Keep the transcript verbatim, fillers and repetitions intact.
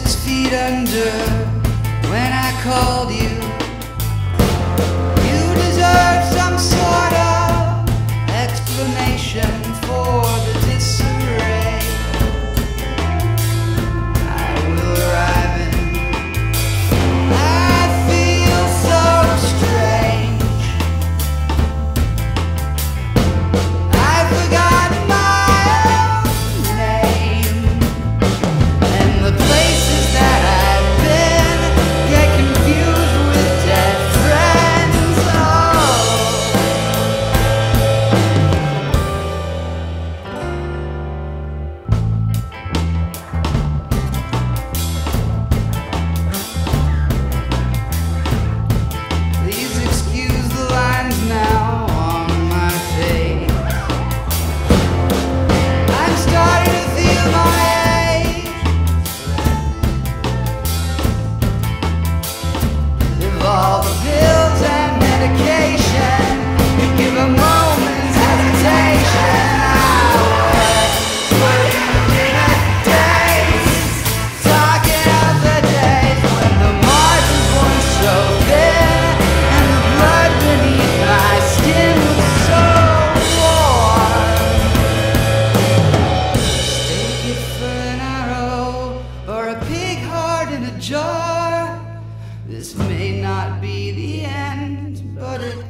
six feet under when I called you. You deserve some sort of explanation for the disarray. I will arrive and I feel so strange. I've forgotten my own name, and the places that I've been get confused with dead friends. Please excuse the lines now on my face. I'm starting to feel my age. If all the pills and medication could give a moment's hesitation, I would put you in a daze, talking of the days when the margins weren't so thin and the blood beneath my skin was so warm. Steak it for an arrow or a pig heart in a jar. This may not be the end, but it